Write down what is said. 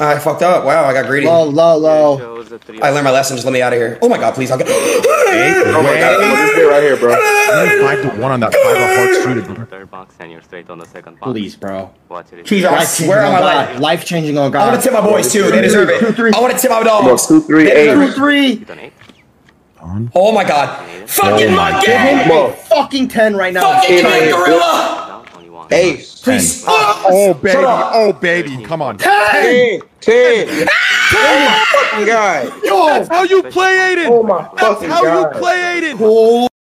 I fucked up. Wow, I got greedy. Low, low, low. I learned my lesson. Just let me out of here. Oh my god, please. I'll get. Oh my god, this is right here, bro. 5-1 on that 5 of hearts suited, bro. Please, bro. Jeez, I swear on my life. Life changing on I God. want to tip my boys too. They deserve it. 2-3. I want to tip my dog. 2-3, 8. 2-3. Oh my god. Fucking monkey! Fucking 10 right now. Fucking gorilla! Hey, Please. Oh, baby. Oh, baby. Come on. 10. 10. Oh my fucking god. Yo, that's how you play, Aiden. Oh my fucking god. That's how you play, Aiden.